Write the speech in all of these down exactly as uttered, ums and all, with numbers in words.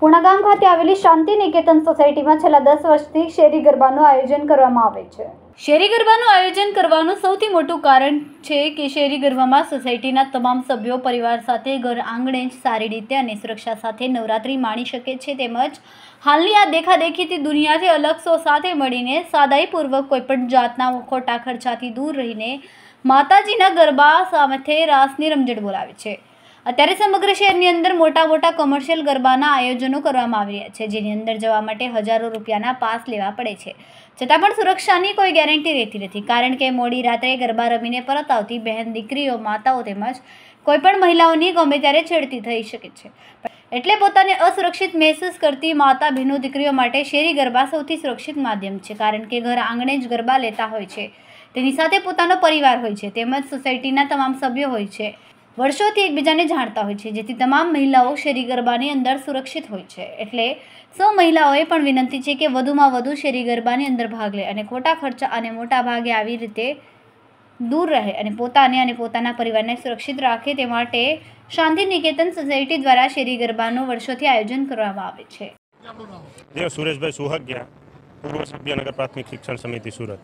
પૂર્ણાગામ ખાતે આવેલી શાંતિ નિકેતન સોસાયટીમાં છેલ્લા દસ વર્ષથી શેરી ગરબાનું આયોજન કરવામાં આવે છે। શેરી ગરબાનું આયોજન કરવાનું સૌથી મોટું કારણ છે કે શેરી ગરબામાં સોસાયટીના તમામ સભ્યો પરિવાર સાથે ઘર આંગણે જ સારી રીતે અને સુરક્ષા સાથે નવરાત્રિ માણી શકે છે। તેમજ હાલની આ દેખાદેખીથી દુનિયાથી અલગ સૌ સાથે મળીને સાદાઈપૂર્વક કોઈપણ જાતના ખોટા ખર્ચાથી દૂર રહીને માતાજીના ગરબા સાથે રાસની રમઝટ બોલાવે છે। અત્યારે સમગ્ર શહેરની અંદર મોટા મોટા કોમર્શિયલ ગરબાના આયોજનો કરવામાં આવી રહ્યા છે, જેની અંદર જવા માટે હજારો રૂપિયાના પાસ લેવા પડે છે, છતાં પણ સુરક્ષાની કોઈ ગેરંટી રહેતી નથી, કારણ કે મોડી રાત્રે ગરબા રમીને પરત આવતી બહેન દીકરીઓ, માતાઓ તેમજ કોઈપણ મહિલાઓની ગમે ત્યારે છેડતી થઈ શકે છે। એટલે પોતાને અસુરક્ષિત મહેસૂસ કરતી માતા બહેનો દીકરીઓ માટે શેરી ગરબા સૌથી સુરક્ષિત માધ્યમ છે, કારણ કે ઘર આંગણે જ ગરબા લેતા હોય છે, તેની સાથે પોતાનો પરિવાર હોય છે, તેમજ સોસાયટીના તમામ સભ્યો હોય છે, વર્ષોથી એકબીજાને જાણતા હોય છે, જેથી તમામ મહિલાઓ શેરી ગરબાની અંદર સુરક્ષિત હોય છે। એટલે સૌ મહિલાઓએ પણ વિનંતી છે કે વધુમાં વધુ શેરી ગરબાની અંદર ભાગ લે અને ખોટા ખર્ચા અને મોટા ભાગે આવી રીતે દૂર રહે અને પોતાને અને પોતાના પરિવારને સુરક્ષિત રાખે, તે માટે શાંતિ નિકેતન સોસાયટી દ્વારા શેરી ગરબાનું વર્ષોથી આયોજન કરવામાં આવે છે। જે સુરેશભાઈ સુહાગિયા, પૂર્વ સભ્ય નગર પ્રાથમિક શિક્ષણ સમિતિ સુરત।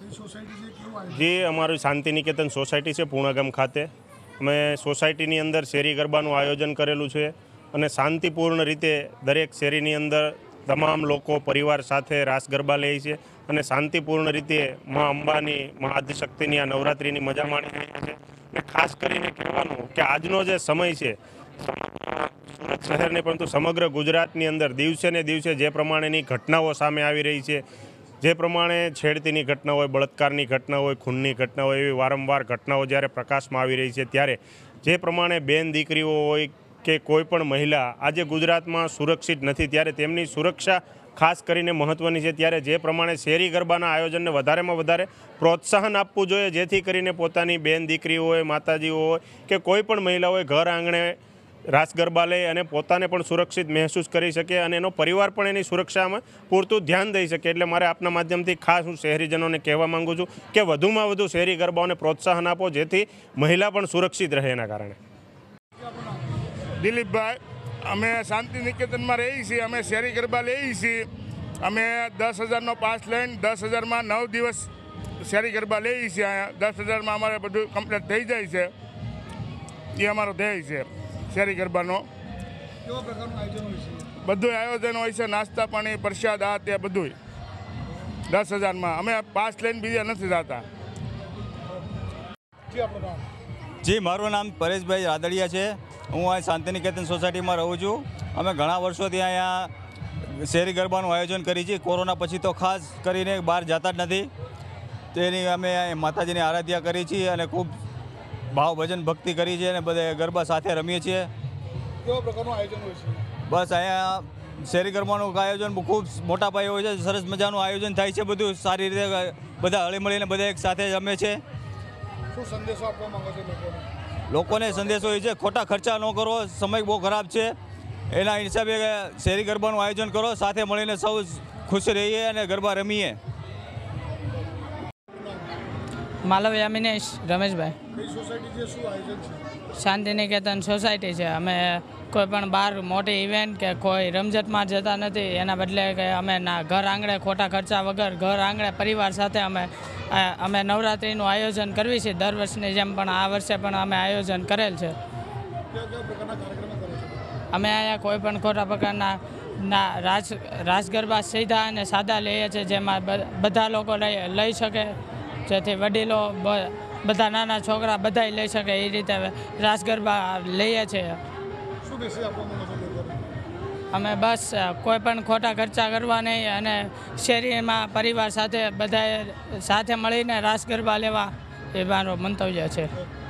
જે અમારું શાંતિ નિકેતન સોસાયટી છે પૂર્ણાગામ ખાતે, અમે સોસાયટીની અંદર શેરી ગરબાનું આયોજન કરેલું છે અને શાંતિપૂર્ણ રીતે દરેક શેરીની અંદર તમામ લોકો પરિવાર સાથે રાસ ગરબા લે છે અને શાંતિપૂર્ણ રીતે મા અંબાની, મા આદિશક્તિની આ નવરાત્રિની મજા માણી રહ્યા છે। અને ખાસ કરીને કહેવાનું કે આજનો જે સમય છે સુરત શહેરની પરંતુ સમગ્ર ગુજરાતની અંદર દિવસે ને દિવસે જે પ્રમાણેની ઘટનાઓ સામે આવી રહી છે, જે પ્રમાણે છેડતીની ઘટના હોય, બળાત્કારની ઘટના હોય, ખૂનની ઘટના હોય, એવી વારંવાર ઘટનાઓ જ્યારે પ્રકાશમાં આવી રહી છે, ત્યારે જે પ્રમાણે બેન દીકરીઓ હોય કે કોઈ પણ મહિલા આજે ગુજરાતમાં સુરક્ષિત નથી, ત્યારે તેમની સુરક્ષા ખાસ કરીને મહત્ત્વની છે। ત્યારે જે પ્રમાણે શેરી ગરબાના આયોજનને વધારેમાં વધારે પ્રોત્સાહન આપવું જોઈએ, જેથી કરીને પોતાની બેન દીકરીઓ હોય, માતાજીઓ હોય કે કોઈ પણ મહિલા હોય ઘર આંગણે રાસ ગરબા લે અને પોતાને પણ સુરક્ષિત મહેસૂસ કરી શકે અને એનો પરિવાર પણ એની સુરક્ષામાં પૂરતું ધ્યાન દઈ શકે। એટલે મારે આપના માધ્યમથી ખાસ હું શહેરીજનોને કહેવા માગું છું કે વધુમાં વધુ શહેરી ગરબાઓને પ્રોત્સાહન આપો, જેથી મહિલા પણ સુરક્ષિત રહે। એના કારણે દિલીપભાઈ, અમે શાંતિ નિકેતનમાં રહીએ છીએ, અમે શેરી ગરબા લઈએ છીએ। અમે દસ હજારનો પાસ લઈને દસ હજારમાં નવ દિવસ શેરી ગરબા લઈએ છીએ। અહીંયા દસ હજારમાં અમારે બધું કમ્પ્લીટ થઈ જાય છે, એ અમારો ધ્યેય છે। શેરી ગરબાનો કેવા પ્રકારનું આયોજન હોય છે? બધું આયોજન હોય છે, નાસ્તા પાણી, પ્રસાદ, આ તે બધું દસ હજારમાં અમે પાસ લઈને બીજા નથી જતા। જી, મારું નામ પરેશભાઈ રાદડિયા છે। હું આ શાંતિ નિકેતન સોસાયટીમાં રહું છું। અમે ઘણા વર્ષોથી અહીંયા શેરી ગરબાનું આયોજન કરી છે। કોરોના પછી તો ખાસ કરીને બહાર જતા જ નથી, તેની અમે માતાજીની આરાધના કરી છીએ અને ખૂબ ભાવ ભજન ભક્તિ કરી છે અને બધા ગરબા સાથે રમીએ છીએ। કેવા પ્રકારનું આયોજન હોય છે? બસ અહીંયા શેરી ગરબાનું આયોજન ખૂબ મોટા પાયે હોય છે, સરસ મજાનું આયોજન થાય છે, બધું સારી રીતે બધા હળીમળીને બધા એક સાથે રમે છે। શું સંદેશો આપવા માંગો છો લોકોને? લોકોને સંદેશો એ છે ખોટા ખર્ચા ન કરો, સમય બહુ ખરાબ છે, એના હિસાબે શેરી ગરબાનું આયોજન કરો, સાથે મળીને સૌ ખુશ રહીએ અને ગરબા રમીએ। માલવ્યા મિનેશ રમેશભાઈ। કઈ સોસાયટી છે, શું આયોજન છે? શાંતિ નિકેતન સોસાયટી છે। અમે કોઈ પણ બહાર મોટી ઇવેન્ટ કે કોઈ રમઝટમાં જતા નથી, એના બદલે કે અમે ના ઘર આંગણે ખોટા ખર્ચા વગર ઘર આંગણે પરિવાર સાથે અમે અમે નવરાત્રિનું આયોજન કરવી છે। દર વર્ષની જેમ પણ આ વર્ષે પણ અમે આયોજન કરેલ છે। અમે અહીંયા કોઈ પણ ખોટા પ્રકારના ના રાસ રાસ ગરબા સીધા અને સાદા લઈએ છીએ, જેમાં બધા લોકો લઈ લઈ શકે, જેથી વડીલો, બધા નાના છોકરા બધા લઈ શકે, એ રીતે રાસ ગરબા લઈએ છીએ। અમે બસ કોઈ પણ ખોટા ખર્ચા કરવા નહીં અને શેરીમાં પરિવાર સાથે બધાએ સાથે મળીને રાસ ગરબા લેવા, એ મારો મંતવ્ય છે।